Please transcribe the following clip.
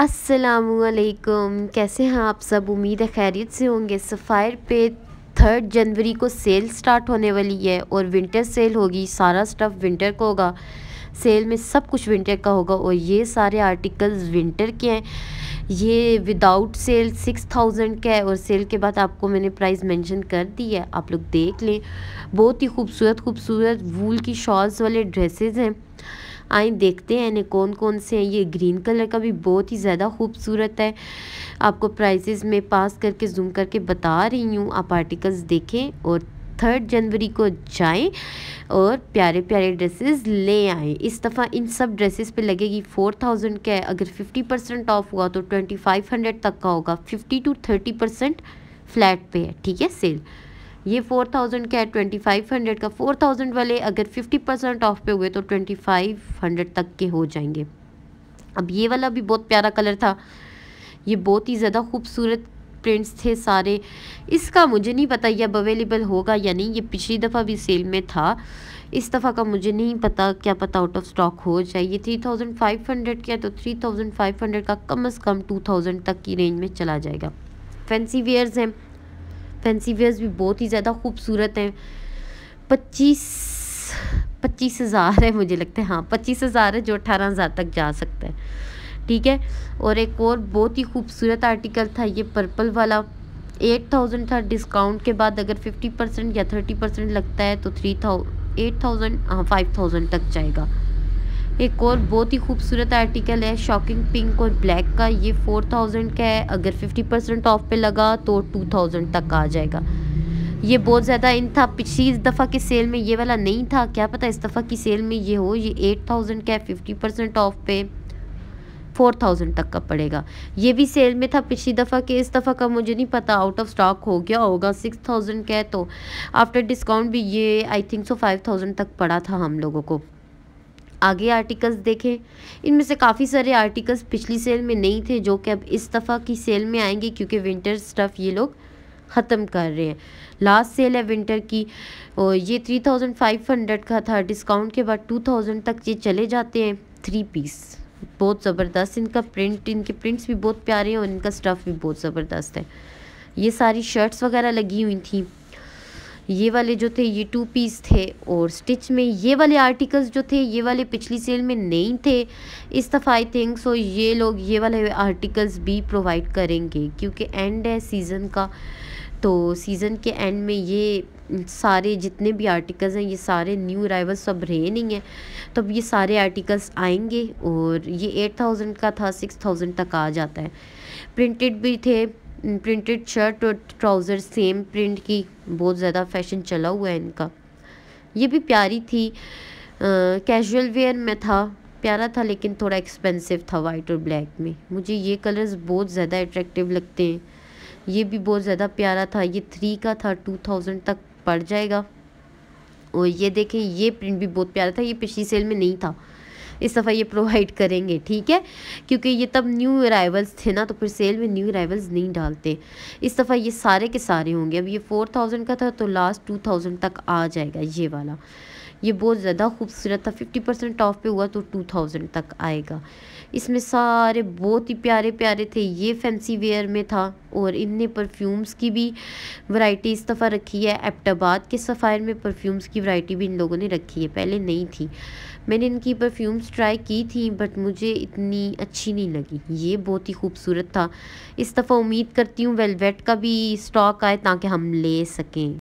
अस्सलामुअलैकुम, कैसे हैं आप सब। उम्मीद है खैरियत से होंगे। सफ़ायर पे 3 जनवरी को सेल स्टार्ट होने वाली है और विंटर सेल होगी। सारा स्टफ़ विंटर का होगा। सेल में सब कुछ विंटर का होगा और ये सारे आर्टिकल्स विंटर के हैं। ये विदाउट सेल 6000 का है और सेल के बाद आपको मैंने प्राइस मेंशन कर दी है, आप लोग देख लें। बहुत ही खूबसूरत वूल की शॉल्स वाले ड्रेसेस हैं। आए देखते हैं इन्हें कौन कौन से हैं। ये ग्रीन कलर का भी बहुत ही ज़्यादा खूबसूरत है। आपको प्राइसेस में पास करके जूम करके बता रही हूँ, आप आर्टिकल्स देखें और 3 जनवरी को जाएं और प्यारे प्यारे ड्रेसेस ले आएँ। इस दफ़ा इन सब ड्रेसेस पे लगेगी 4000 का है। अगर 50% ऑफ हुआ तो 2500 तक का होगा। 50 to 30% फ्लैट पे है, ठीक है सेल। ये 4000 का है, 2500 का। 4000 वाले अगर 50% ऑफ पे हुए तो 2500 तक के हो जाएंगे। अब ये वाला भी बहुत प्यारा कलर था। ये बहुत ही ज़्यादा खूबसूरत प्रिंट्स थे सारे। इसका मुझे नहीं पता ये अब अवेलेबल होगा या नहीं। ये पिछली दफ़ा भी सेल में था, इस दफ़ा का मुझे नहीं पता, क्या पता आउट ऑफ स्टॉक हो जाए। ये 3500 का है तो 3500 का कम से कम 2000 तक की रेंज में चला जाएगा। फैंसी वेयर्स हैं, फैंसी वेयर्स भी बहुत ही ज़्यादा खूबसूरत हैं। 25,000 है मुझे लगता है, हाँ 25,000 है, जो 18,000 तक जा सकता है, ठीक है। और एक और बहुत ही खूबसूरत आर्टिकल था ये पर्पल वाला। 8000 था, डिस्काउंट के बाद अगर 50% या 30% लगता है तो 8000 हाँ 5000 तक जाएगा। एक और बहुत ही खूबसूरत आर्टिकल है शॉकिंग पिंक और ब्लैक का। ये 4000 का है, अगर 50% ऑफ पे लगा तो 2000 तक आ जाएगा। ये बहुत ज़्यादा इन था। पिछली दफ़ा के सेल में ये वाला नहीं था, क्या पता इस दफ़ा की सेल में ये हो। ये 8000 का है, 50% ऑफ पे 4000 तक का पड़ेगा। ये भी सेल में था पिछली दफ़ा के, इस दफ़ा का मुझे नहीं पता, आउट ऑफ स्टॉक हो गया होगा। 6000 का है तो आफ्टर डिस्काउंट भी ये आई थिंक सो 5000 तक पड़ा था हम लोगों को। आगे आर्टिकल्स देखें, इनमें से काफ़ी सारे आर्टिकल्स पिछली सेल में नहीं थे जो कि अब इस दफ़ा की सेल में आएंगे, क्योंकि विंटर स्टफ़ ये लोग ख़त्म कर रहे हैं। लास्ट सेल है विंटर की और ये 3500 का था, डिस्काउंट के बाद 2000 तक ये चले जाते हैं। 3 पीस बहुत ज़बरदस्त, इनका प्रिंट, इनके प्रिंट्स भी बहुत प्यारे हैं और इनका स्टफ़ भी बहुत ज़बरदस्त है। ये सारी शर्ट्स वगैरह लगी हुई थी। ये वाले जो थे ये 2 पीस थे और स्टिच में ये वाले आर्टिकल्स जो थे ये वाले पिछली सेल में नहीं थे। इस दफ़ा आई थिंक सो ये लोग ये वाले आर्टिकल्स भी प्रोवाइड करेंगे, क्योंकि एंड है सीज़न का, तो सीज़न के एंड में ये सारे जितने भी आर्टिकल्स हैं ये सारे न्यू अराइवल सब रहे नहीं हैं, तो अब ये सारे आर्टिकल्स आएंगे। और ये 8000 का था, 6000 तक आ जाता है। प्रिंटेड भी थे, प्रिंटेड शर्ट और ट्राउज़र सेम प्रिंट की, बहुत ज़्यादा फैशन चला हुआ है इनका। ये भी प्यारी थी, कैजुअल वेयर में था, प्यारा था लेकिन थोड़ा एक्सपेंसिव था वाइट और ब्लैक में। मुझे ये कलर्स बहुत ज़्यादा अट्रैक्टिव लगते हैं। ये भी बहुत ज़्यादा प्यारा था। ये 3 का था, 2000 तक पड़ जाएगा। और ये देखें ये प्रिंट भी बहुत प्यारा था, ये पिछली सेल में नहीं था, इस दफ़ा ये प्रोवाइड करेंगे, ठीक है, क्योंकि ये तब न्यू अराइवल्स थे ना, तो फिर सेल में न्यू अराइवल्स नहीं डालते। इस दफ़ा ये सारे के सारे होंगे। अब ये 4000 का था तो लास्ट 2000 तक आ जाएगा ये वाला। ये बहुत ज़्यादा खूबसूरत था, 50% ऑफ पे हुआ तो 2000 तक आएगा। इसमें सारे बहुत ही प्यारे प्यारे थे। ये फैंसी वेयर में था और इनने परफ्यूम्स की भी वैरायटी इस दफ़ा रखी है। एबटाबाद के सफ़ायर में परफ्यूम्स की वैरायटी भी इन लोगों ने रखी है, पहले नहीं थी। मैंने इनकी परफ्यूम्स ट्राई की थी बट मुझे इतनी अच्छी नहीं लगी। ये बहुत ही खूबसूरत था। इस दफ़ा उम्मीद करती हूँ वेलवेट का भी स्टॉक आए ताकि हम ले सकें।